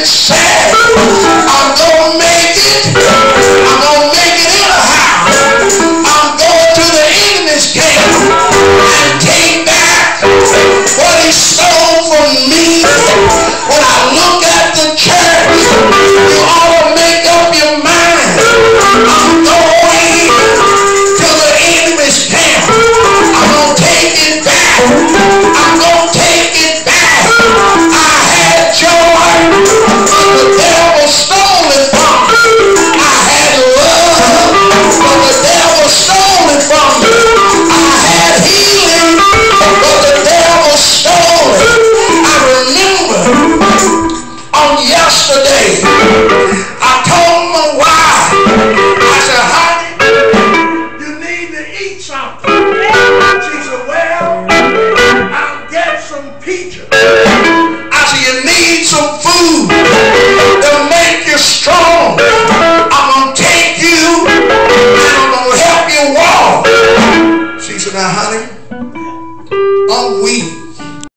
it sad. I'm gonna make it. I'm gonna make it anyhow. I'm going to the enemy's camp and take back what he stole from me. When I look at the church, you ought to make up your mind. I'm going to the enemy's camp. I'm gonna take it back. I'm gonna take it back. I had joy, but the devil stole it from me. I had love, but the devil stole it from me. I had healing, but the devil stole it. I remember on yesterday, I told my wife, I said, honey, you need to eat something. She said, well, I'll get some peaches. I said, you need some food.